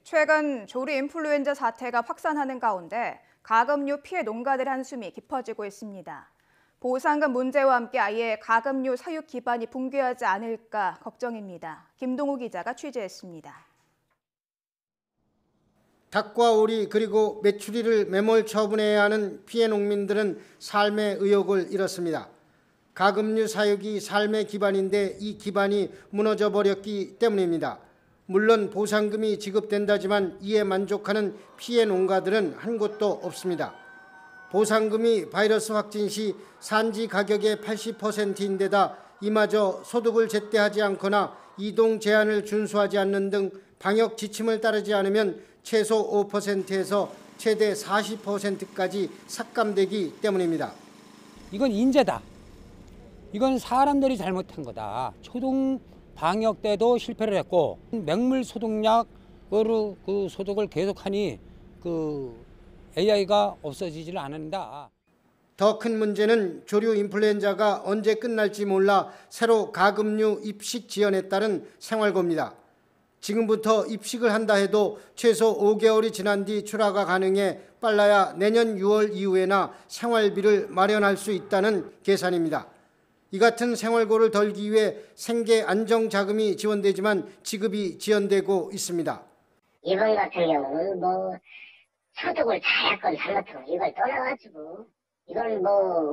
최근 조류 인플루엔자 사태가 확산하는 가운데 가금류 피해 농가들의 한숨이 깊어지고 있습니다. 보상금 문제와 함께 아예 가금류 사육 기반이 붕괴하지 않을까 걱정입니다. 김동우 기자가 취재했습니다. 닭과 오리 그리고 메추리를 매몰 처분해야 하는 피해 농민들은 삶의 의욕을 잃었습니다. 가금류 사육이 삶의 기반인데 이 기반이 무너져 버렸기 때문입니다. 물론 보상금이 지급된다지만 이에 만족하는 피해 농가들은 한 곳도 없습니다. 보상금이 바이러스 확진 시 산지 가격의 80%인데다 이마저 소득을 제때 하지 않거나 이동 제한을 준수하지 않는 등 방역 지침을 따르지 않으면 최소 5%에서 최대 40%까지 삭감되기 때문입니다. 이건 인재다. 이건 사람들이 잘못한 거다. 초동 방역 때도 실패를 했고 맹물 소독약으로 그 소독을 계속하니 그 AI가 없어지지를 않는다. 더 큰 문제는 조류 인플루엔자가 언제 끝날지 몰라 새로 가금류 입식 지연에 따른 생활고입니다. 지금부터 입식을 한다 해도 최소 5개월이 지난 뒤 출하가 가능해 빨라야 내년 6월 이후에나 생활비를 마련할 수 있다는 계산입니다. 이 같은 생활고를 덜기 위해 생계 안정 자금이 지원되지만 지급이 지연되고 있습니다. 이번 같은 경우는 소득을 잘했건 잘못하건 이걸 떠나가지고 이건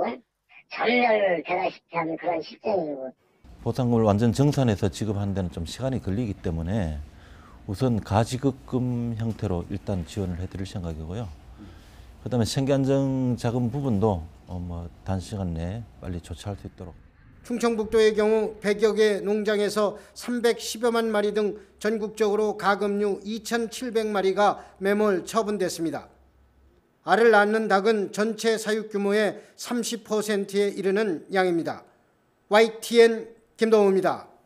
전멸되다시피 하는 그런 실정이고. 보상금을 완전 정산해서 지급하는 데는 좀 시간이 걸리기 때문에 우선 가지급금 형태로 일단 지원을 해드릴 생각이고요. 그다음에 생계안정자금 부분도 단시간 내에 빨리 조치할 수 있도록. 충청북도의 경우 100여 개 농장에서 310여만 마리 등 전국적으로 가금류 2,700마리가 매몰 처분됐습니다. 알을 낳는 닭은 전체 사육 규모의 30%에 이르는 양입니다. YTN 김동우입니다.